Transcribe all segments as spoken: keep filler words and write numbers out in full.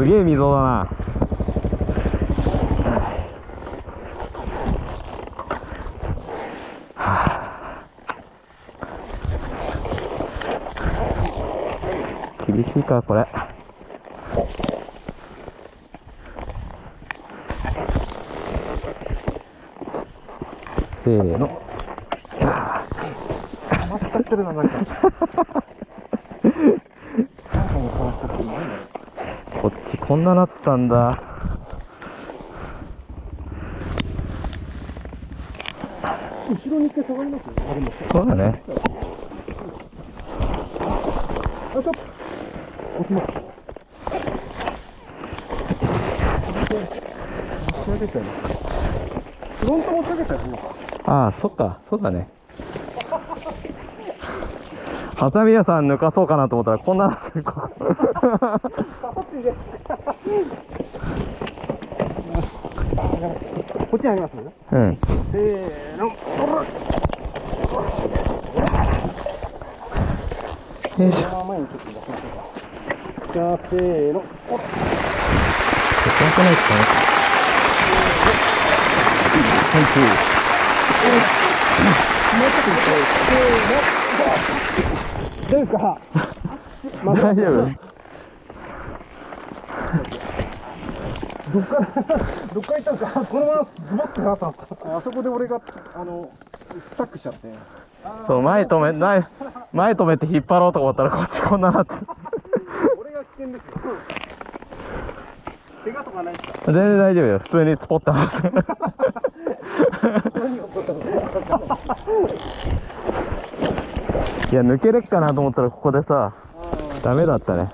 げえ溝だな。厳しいかこれ。せーの。 溜まっちゃってるな、なんか。 こっちこんななってたんだ。 後ろに一回下がりますよ。あ、でもそうだね。 あ、ちょっと落ちます。持ち上げちゃいます。フロント持ち上げちゃいます。 ああ、そっか、そうだね。ハサミ屋さん抜かそうかなと思ったらこんなこここっちにありますね。 うん。 せーの。 よいしょ。 この前にちょっと出しましょうか。じゃあ、せーの。おっ。 怖くないですかね。はい、そう。 もうちょっとせーの。どうですか。 大丈夫。 どっからどっから行ったんですか。このままズボッとなったんですか。あそこで俺があのスタックしちゃって。 そう、前止めない前止めて引っ張ろうと思ったらこっちこんななって。 俺が危険ですよ。怪我とかないですか。 全然大丈夫よ。普通にスポットます。 何が起こったの。 いや、抜けれっかなと思ったらここでさ、ダメだったね。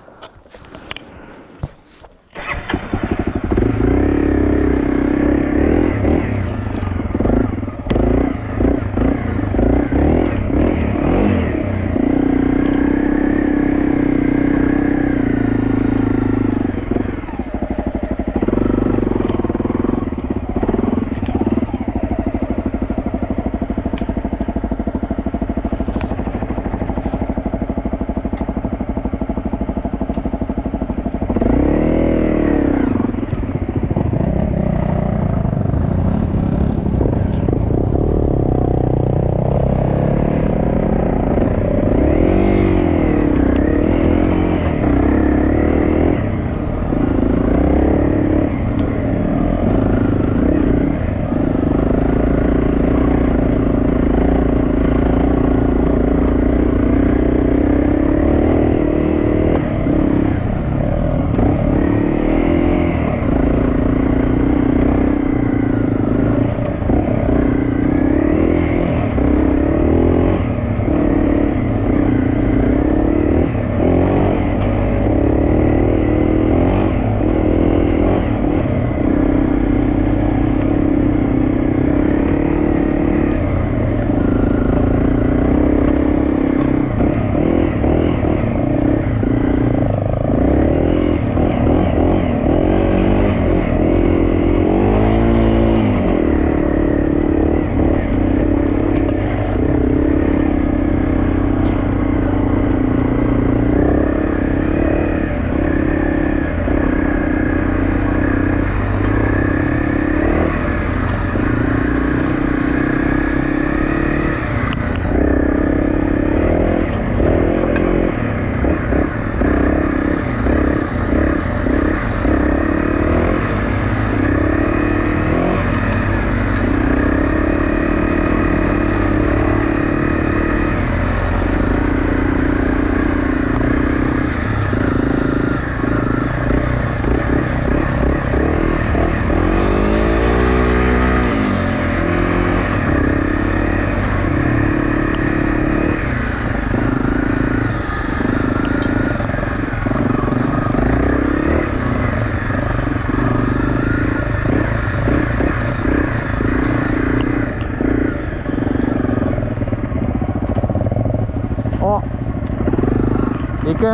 行く？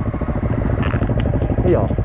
いいよ。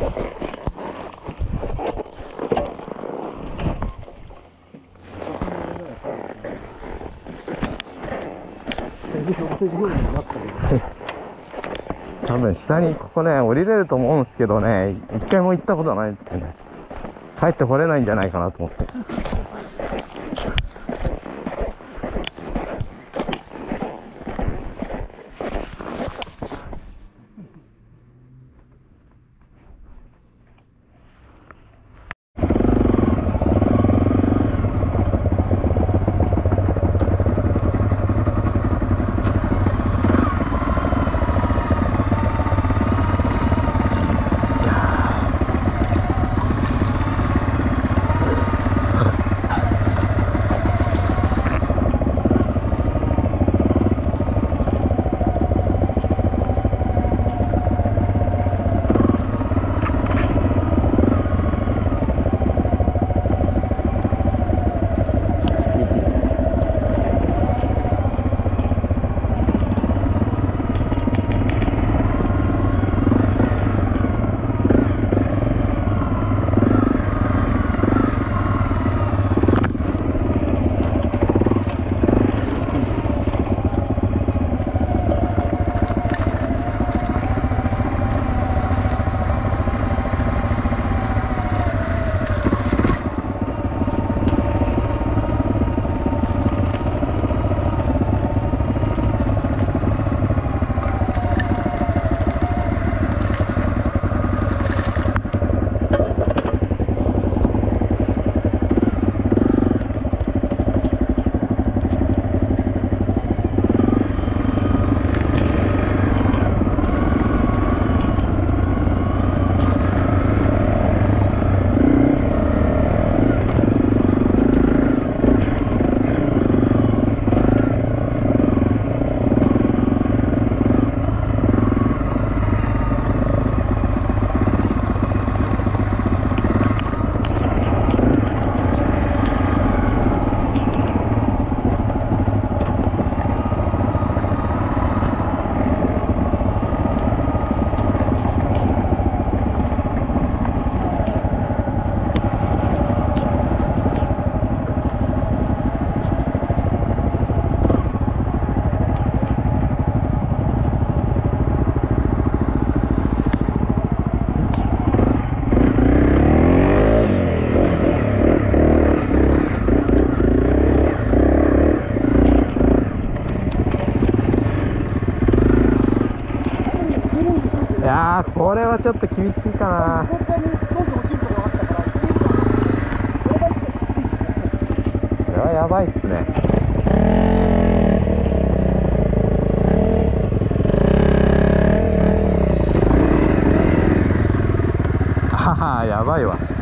多分下にここね降りれると思うんですけどね、一回も行ったことはないんですよね。帰ってこれないんじゃないかなと思って。これはちょっと厳しいかな。これはやばいっすね。はは、やばいわ。